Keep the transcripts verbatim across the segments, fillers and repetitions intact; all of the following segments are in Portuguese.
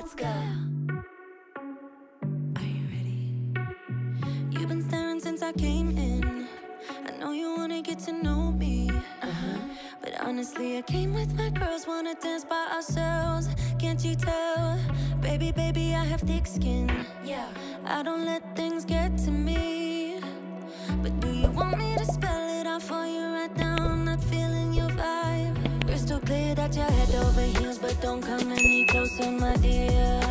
let's go. Are you ready? You've been staring since I came in. I know you wanna get to know me, uh-huh. But honestly, I came with my girls, wanna dance by ourselves. Can't you tell? Baby, baby, I have thick skin. Yeah, I don't let things get to me. But do you want me to spell it out for you right now? I'm not feeling your vibe. Crystal clear that you're head over heels, but don't come any closer, my dear.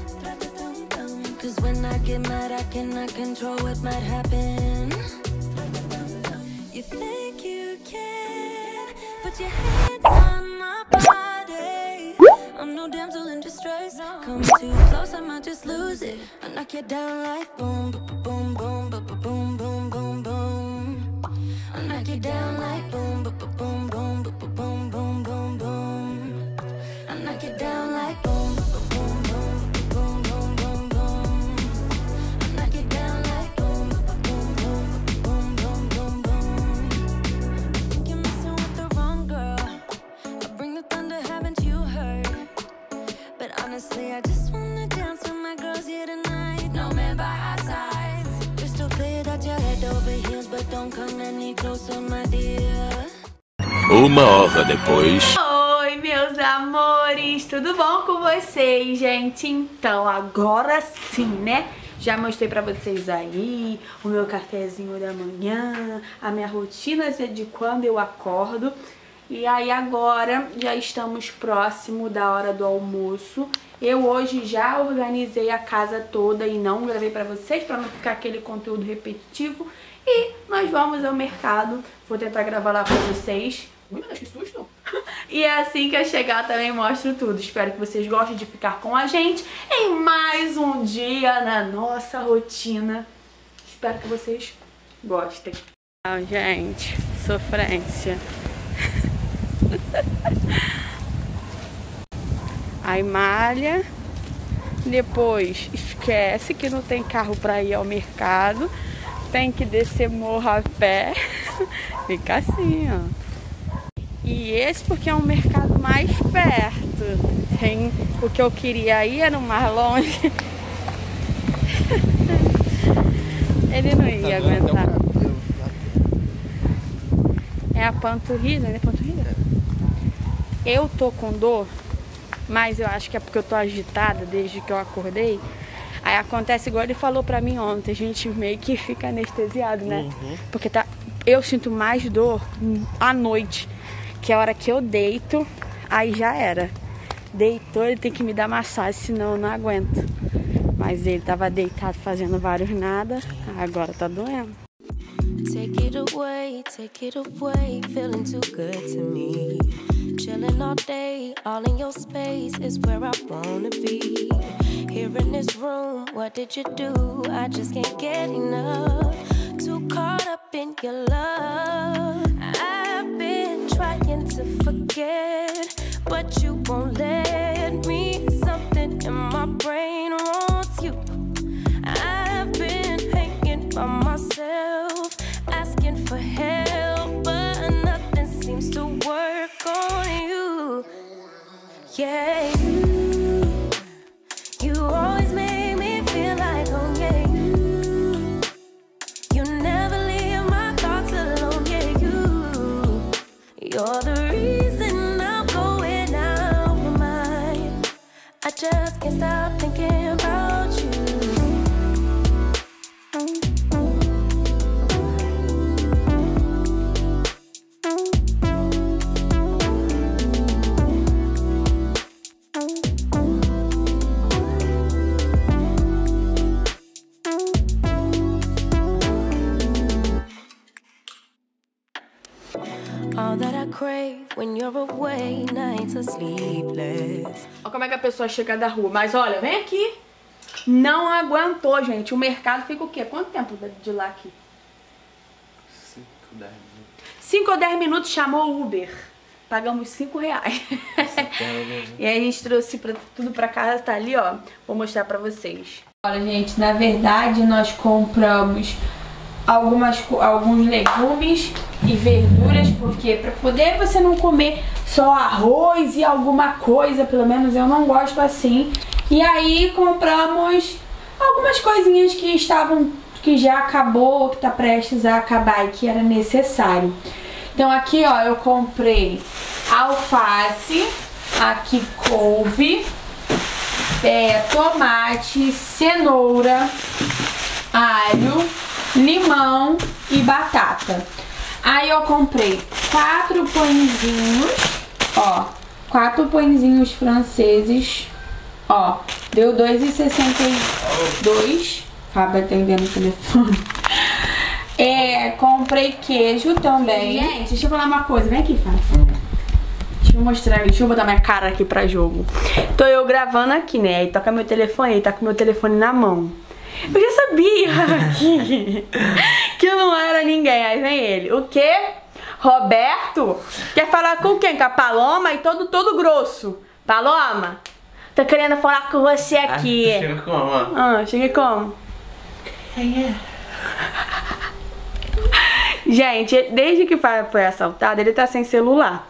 Cause when I get mad, I cannot control what might happen. You think you can put your hands on my body. I'm no damsel in distress. Come too close, I might just lose it. I knock you down like boom, boom, boom, boom, boom, boom, boom, boom, boom. I knock you down like boom, boom, boom, boom, boom, boom, boom, boom, boom. I knock you down like boom, boom, boom, boom, boom, boom, boom. I knock you down like boom, boom, boom, boom, boom, boom, boom. I think you're messing with the wrong girl. I bring the thunder, haven't you heard? But honestly, I just wanna dance with my girls here tonight. No man by our sides. Crystal clear that you're head over heels, but don't come any closer, my dear. Uma hora depois. Oi, meus amores, tudo bom com vocês, gente? Então, agora sim, né? Já mostrei pra vocês aí o meu cafezinho da manhã, a minha rotina de quando eu acordo. E aí agora já estamos próximo da hora do almoço. Eu hoje já organizei a casa toda e não gravei pra vocês, pra não ficar aquele conteúdo repetitivo. E nós vamos ao mercado, vou tentar gravar lá pra vocês. Ui, mas que susto! E é assim que eu chegar também mostro tudo. Espero que vocês gostem de ficar com a gente em mais um dia na nossa rotina. Espero que vocês gostem. Ah, gente, sofrência. Aí malha, depois esquece que não tem carro pra ir ao mercado, tem que descer morro a pé, fica assim, ó. E esse porque é um mercado mais perto. Tem, o que eu queria ir era um mais longe. Ele não ia aguentar. É a panturrilha, né? Panturrilha? Eu tô com dor, mas eu acho que é porque eu tô agitada desde que eu acordei. Aí acontece igual ele falou pra mim ontem, a gente meio que fica anestesiado, né? Uhum. Porque tá, eu sinto mais dor à noite, que é a hora que eu deito, aí já era. Deitou, ele tem que me dar massagem, senão eu não aguento. Mas ele tava deitado fazendo vários nada, agora tá doendo. Take it away, take it away, feeling too good to me. Chilling all day, all in your space is where I wanna be. Here in this room, what did you do? I just can't get enough. Too caught up in your love. I've been trying to forget, but you won't let me. Something in my brain wants you. I've been hanging by myself, asking for help, but nothing seems to work on you. Yeah, you, you always make me feel like home. Yeah, you, you never leave my thoughts alone. Yeah, you, you're the reason I'm going out of my mind. I just can't stop thinking about you. All that I crave when you're away, nights are sleepless. Olha como é que a pessoa chega da rua. Mas olha, vem aqui. Não aguentou, gente. O mercado fica o quê? Quanto tempo de lá aqui? cinco, dez minutos. cinco ou dez minutos, chamou o Uber. Pagamos cinco reais. E aí a gente trouxe pra, tudo pra casa, tá ali, ó. Vou mostrar pra vocês. Olha, gente, na verdade nós compramos algumas, alguns legumes e verduras, porque pra poder você não comer só arroz e alguma coisa, pelo menos eu não gosto assim. E aí compramos algumas coisinhas que estavam, que já acabou, que tá prestes a acabar e que era necessário. Então aqui, ó, eu comprei alface, aqui couve, é, tomate, cenoura, alho, limão e batata. Aí eu comprei quatro pãezinhos, ó, quatro pãezinhos franceses, ó, deu dois reais e sessenta e dois. Fábio atendendo o telefone. É, comprei queijo também. Gente, deixa eu falar uma coisa, vem aqui, Fábio. Deixa eu mostrar, deixa eu botar minha cara aqui pra jogo. Tô eu gravando aqui, né? Aí toca meu telefone, aí tá com meu telefone na mão. Eu já sabia que, que não era ninguém. Aí vem ele. O quê? Roberto? Quer falar com quem? Com a Paloma? E todo, todo grosso. Paloma? Tô querendo falar com você aqui. Ah, chega como? Ah, chega como? Quem é? Gente, desde que foi assaltado, ele tá sem celular.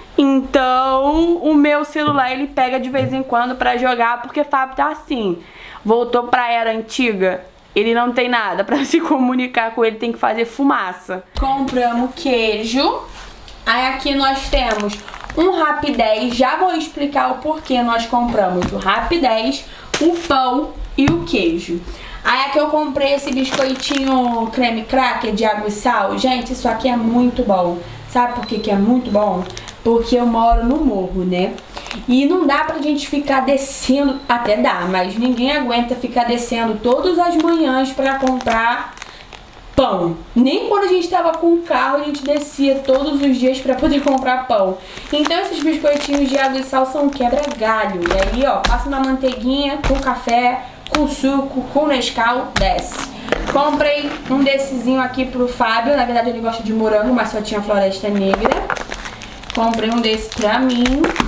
Então, o meu celular ele pega de vez em quando pra jogar, porque o Fábio tá assim. Voltou pra era antiga, ele não tem nada pra se comunicar com ele, tem que fazer fumaça. Compramos queijo. Aí aqui nós temos um Rapidez. Já vou explicar o porquê nós compramos o Rapidez, o pão e o queijo. Aí aqui eu comprei esse biscoitinho creme cracker de água e sal. Gente, isso aqui é muito bom. Sabe por que que é muito bom? Porque eu moro no morro, né? E não dá pra gente ficar descendo, até dá, mas ninguém aguenta ficar descendo todas as manhãs pra comprar pão. Nem quando a gente tava com o carro, a gente descia todos os dias pra poder comprar pão. Então esses biscoitinhos de água e sal são quebra-galho. E aí, ó, passa uma manteiguinha com café, com suco, com Nescau, desce. Comprei um dessezinho aqui pro Fábio. Na verdade ele gosta de morango, mas só tinha Floresta Negra. Comprei um desse pra mim.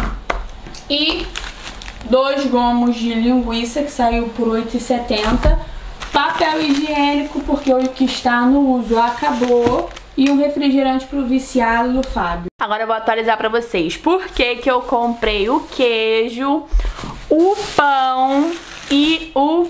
E dois gomos de linguiça, que saiu por oito reais e setenta centavos. Papel higiênico, porque o que está no uso acabou. E um refrigerante pro viciado do Fábio. Agora eu vou atualizar pra vocês por que que eu comprei o queijo, o pão e o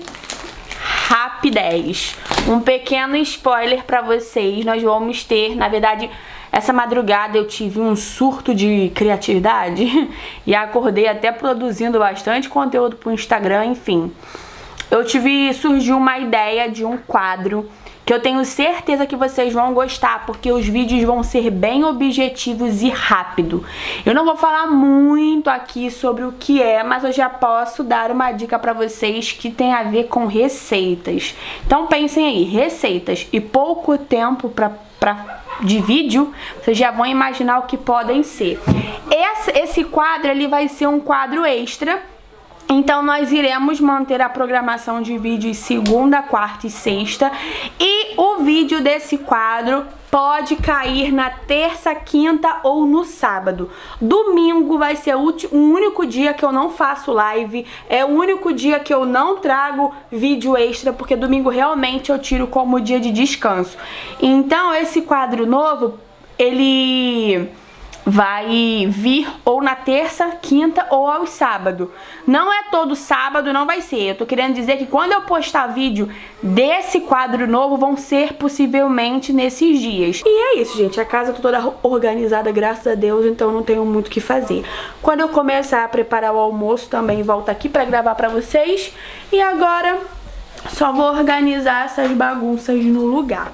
Rapidez. Um pequeno spoiler pra vocês, nós vamos ter, na verdade, essa madrugada eu tive um surto de criatividade e acordei até produzindo bastante conteúdo pro Instagram, enfim. Eu tive, surgiu uma ideia de um quadro que eu tenho certeza que vocês vão gostar, porque os vídeos vão ser bem objetivos e rápido. Eu não vou falar muito aqui sobre o que é, mas eu já posso dar uma dica pra vocês que tem a ver com receitas. Então pensem aí, receitas e pouco tempo pra, pra, de vídeo, vocês já vão imaginar o que podem ser. Esse, esse quadro ele vai ser um quadro extra. Então nós iremos manter a programação de vídeos segunda, quarta e sexta. E o vídeo desse quadro pode cair na terça, quinta ou no sábado. Domingo vai ser o único dia que eu não faço live. É o único dia que eu não trago vídeo extra, porque domingo realmente eu tiro como dia de descanso. Então esse quadro novo, ele vai vir ou na terça, quinta ou aos sábados. Não é todo sábado, não vai ser. Eu tô querendo dizer que quando eu postar vídeo desse quadro novo, vão ser possivelmente nesses dias. E é isso, gente. A casa tá toda organizada, graças a Deus, então não tenho muito o que fazer. Quando eu começar a preparar o almoço, também volto aqui pra gravar pra vocês. E agora, só vou organizar essas bagunças no lugar.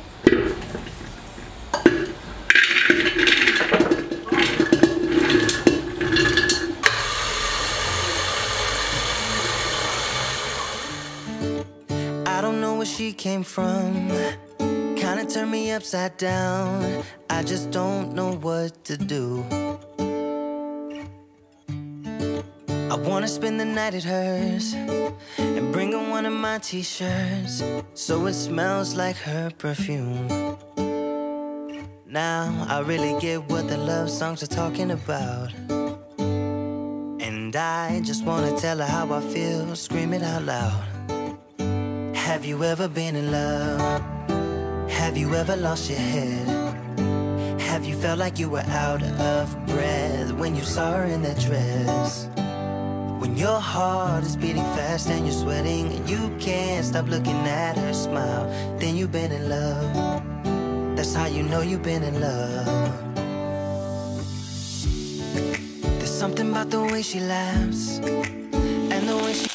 She came from, kinda turned me upside down. I just don't know what to do. I wanna spend the night at hers and bring her one of my t-shirts, so it smells like her perfume. Now I really get what the love songs are talking about, and I just wanna tell her how I feel, scream it out loud. Have you ever been in love? Have you ever lost your head? Have you felt like you were out of breath when you saw her in that dress? When And your heart is beating fast and you're sweating, and you can't stop looking at her smile. Then you've been in love. That's how you know you've been in love. There's something about the way she laughs and the way she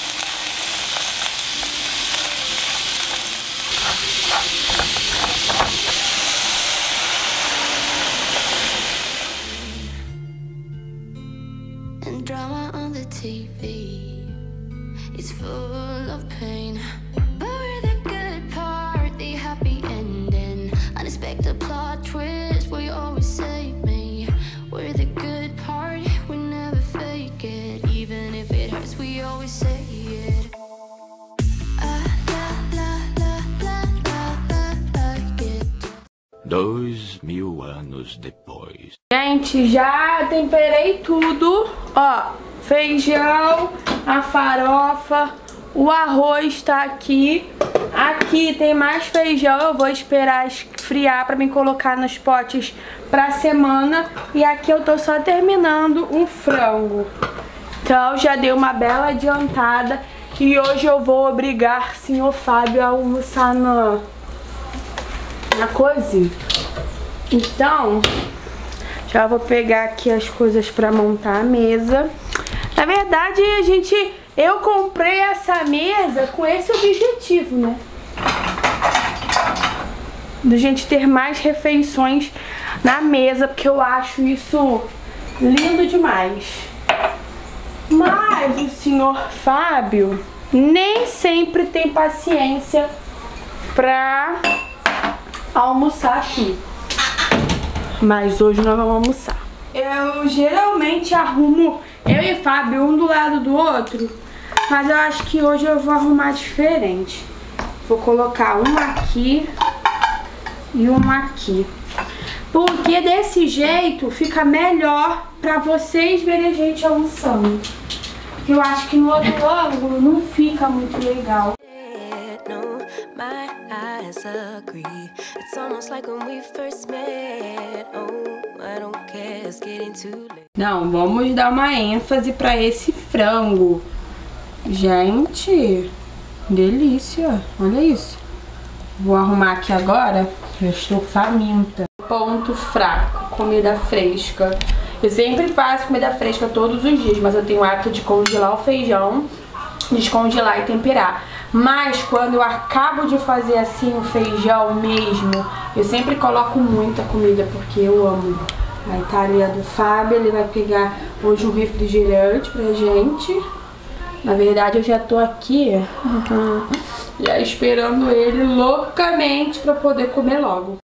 And drama on the T V is full of pain, but we're the good part, the happy ending, unexpected plot twist where you always save me. We're the good part, we never fake it, even if it hurts we always say it. Ah, la, la, la, la, la, la, like it. Dois mil anos depois. Gente, já temperei tudo, ó, feijão, a farofa, o arroz tá aqui, aqui tem mais feijão, eu vou esperar esfriar pra me colocar nos potes pra semana, e aqui eu tô só terminando o frango. Então já dei uma bela adiantada e hoje eu vou obrigar senhor Fábio a almoçar na, na cozinha. Então... já vou pegar aqui as coisas pra montar a mesa. Na verdade, a gente... eu comprei essa mesa com esse objetivo, né? Da gente ter mais refeições na mesa, porque eu acho isso lindo demais. Mas o senhor Fábio nem sempre tem paciência pra almoçar aqui. Mas hoje nós vamos almoçar. Eu geralmente arrumo eu e Fábio um do lado do outro, mas eu acho que hoje eu vou arrumar diferente. Vou colocar um aqui e um aqui, porque desse jeito fica melhor pra vocês verem a gente almoçando. Eu acho que no outro ângulo não fica muito legal. My eyes agree. It's almost like when we first met. Oh, I don't care, it's getting too late. Não, vamos dar uma ênfase pra esse frango. Gente, delícia. Olha isso. Vou arrumar aqui agora. Eu estou faminta. Ponto fraco, comida fresca. Eu sempre faço comida fresca todos os dias, mas eu tenho o hábito de congelar o feijão, descongelar e temperar. Mas quando eu acabo de fazer assim o feijão mesmo, eu sempre coloco muita comida porque eu amo. Aí tá ali a do Fábio, ele vai pegar hoje um refrigerante pra gente. Na verdade eu já tô aqui já esperando ele loucamente pra poder comer logo.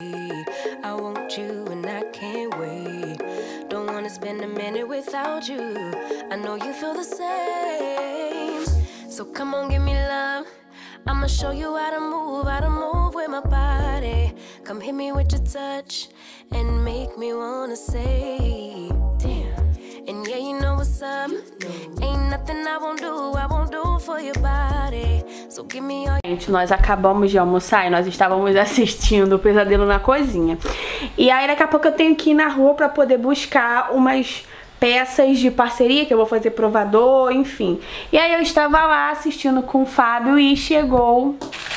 So come on, give me love. I'ma show you how to move, how to move with my body. Come hit me with your touch and make me wanna say, damn. And yeah, you know what's up. Ain't nothing I won't do, I won't do for your body. So give me all... Gente, nós acabamos de almoçar e nós estávamos assistindo o Pesadelo na Cozinha. E aí daqui a pouco eu tenho que ir na rua pra poder buscar umas peças de parceria, que eu vou fazer provador, enfim. E aí eu estava lá assistindo com o Fábio e chegou...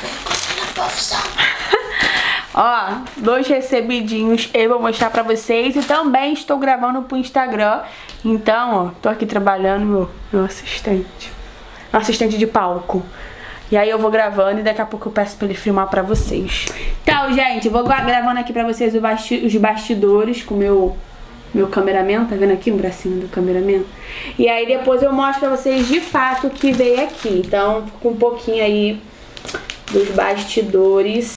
Ó, dois recebidinhos eu vou mostrar pra vocês. E também estou gravando pro Instagram. Então, ó, tô aqui trabalhando meu, meu assistente. Meu assistente de palco. E aí eu vou gravando e daqui a pouco eu peço pra ele filmar pra vocês. Então, gente, eu vou gravando aqui pra vocês os, basti os bastidores com o meu... meu cameraman, tá vendo aqui o bracinho do cameraman? E aí depois eu mostro pra vocês de fato o que veio aqui. Então, fica um pouquinho aí dos bastidores.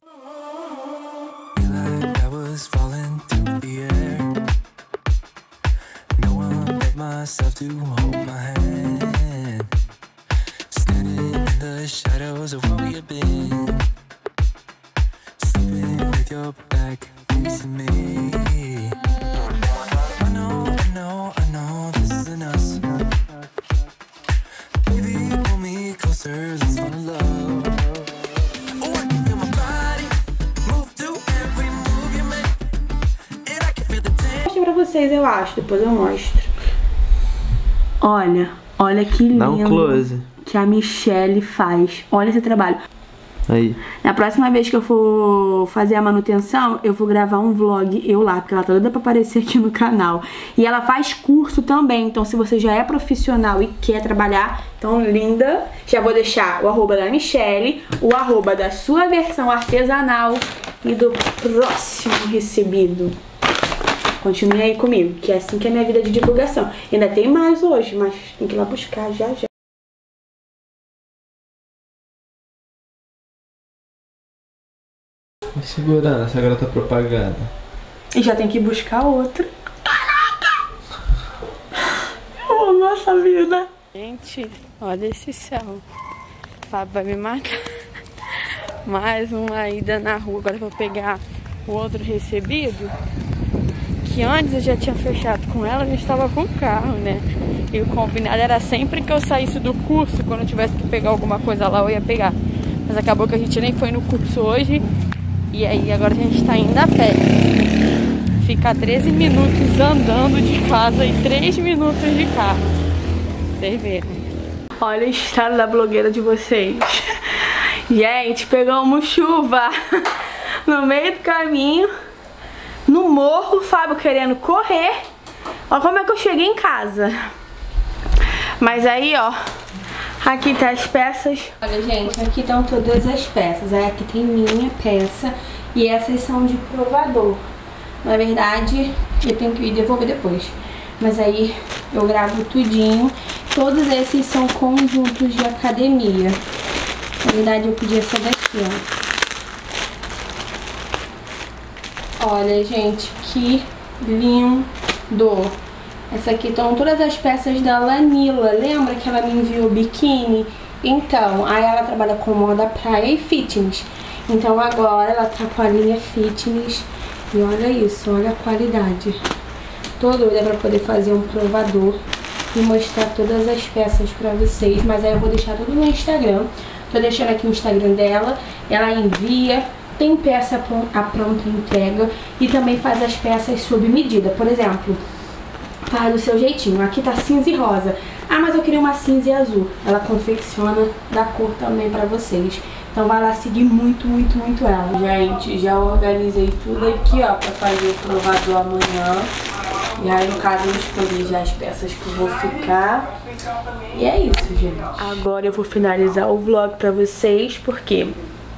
Pra vocês, eu acho, depois eu mostro. Olha, Olha que lindo. Dá um close. Que a Michelle faz. Olha esse trabalho. Aí. Na próxima vez que eu for fazer a manutenção, eu vou gravar um vlog eu lá, porque ela tá toda pra aparecer aqui no canal. E ela faz curso também, então se você já é profissional e quer trabalhar, então linda, já vou deixar o arroba da Michelle, o arroba da sua versão artesanal e do próximo recebido. Continue aí comigo, que é assim que é a minha vida de divulgação. Ainda tem mais hoje, mas tem que ir lá buscar já já. Vai segurando essa garota propaganda. E já tem que buscar outra. Caraca! Eu amo essa vida. Gente, olha esse céu. O Fábio vai me matar. Mais uma ida na rua. Agora eu vou pegar o outro recebido. Que antes eu já tinha fechado com ela, a gente estava com o carro, né? E o combinado era sempre que eu saísse do curso, quando eu tivesse que pegar alguma coisa lá, eu ia pegar. Mas acabou que a gente nem foi no curso hoje. E aí agora a gente tá indo a pé. Fica treze minutos andando de casa e três minutos de carro. Vocês verem. Olha o estado da blogueira de vocês. Gente, pegamos chuva no meio do caminho. No morro, o Fábio querendo correr. Olha como é que eu cheguei em casa. Mas aí, ó, aqui tá as peças. Olha, gente, aqui estão todas as peças. Aí aqui tem minha peça e essas são de provador. Na verdade, eu tenho que ir devolver depois. Mas aí eu gravo tudinho. Todos esses são conjuntos de academia. Na verdade, eu pedi essa daqui, ó. Olha, gente, que lindo. Essa aqui estão todas as peças da Lanila. Lembra que ela me enviou biquíni? Então, aí ela trabalha com moda praia e fitness. Então agora ela tá com a linha fitness. E olha isso, olha a qualidade. Tô doida pra poder fazer um provador e mostrar todas as peças pra vocês. Mas aí eu vou deixar tudo no Instagram. Tô deixando aqui o Instagram dela. Ela envia, tem peça a pronta entrega e também faz as peças sob medida. Por exemplo, faz do seu jeitinho. Aqui tá cinza e rosa. Ah, mas eu queria uma cinza e azul. Ela confecciona da cor também pra vocês. Então vai lá seguir muito, muito, muito ela. Gente, já organizei tudo aqui, ó, pra fazer o provador amanhã. E aí, no caso, eu escolhi já as peças que eu vou ficar. E é isso, gente. Agora eu vou finalizar o vlog pra vocês, porque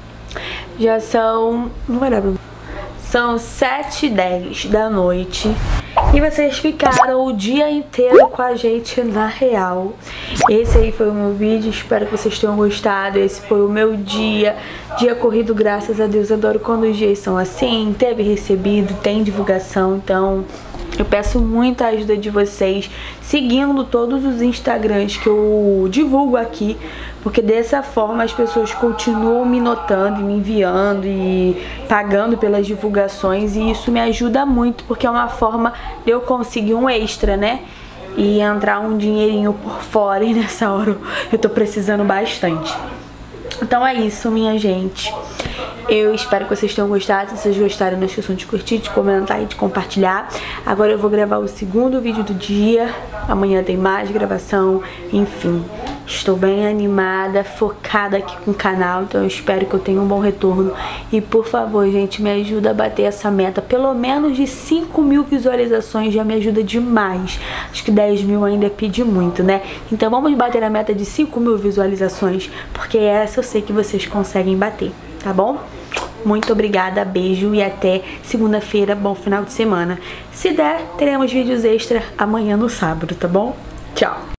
já são... Não vai dar pra... São sete e dez da noite. E vocês ficaram o dia inteiro com a gente na real. Esse aí foi o meu vídeo, espero que vocês tenham gostado. Esse foi o meu dia, dia corrido, graças a Deus. Adoro quando os dias são assim, teve recebido, tem divulgação. Então eu peço muita ajuda de vocês, seguindo todos os Instagrams que eu divulgo aqui, porque dessa forma as pessoas continuam me notando e me enviando e pagando pelas divulgações, e isso me ajuda muito, porque é uma forma de eu conseguir um extra, né? E entrar um dinheirinho por fora, e nessa hora eu tô precisando bastante. Então é isso, minha gente. Eu espero que vocês tenham gostado. Se vocês gostaram, não esqueçam de curtir, de comentar e de compartilhar. Agora eu vou gravar o segundo vídeo do dia. Amanhã tem mais gravação. Enfim, estou bem animada, focada aqui com o canal. Então eu espero que eu tenha um bom retorno. E por favor, gente, me ajuda a bater essa meta. Pelo menos de cinco mil visualizações já me ajuda demais. Acho que dez mil ainda é pedir muito, né? Então vamos bater a meta de cinco mil visualizações, porque essa eu sei que vocês conseguem bater, tá bom? Muito obrigada, beijo e até segunda-feira, bom final de semana. Se der, teremos vídeos extra amanhã no sábado, tá bom? Tchau!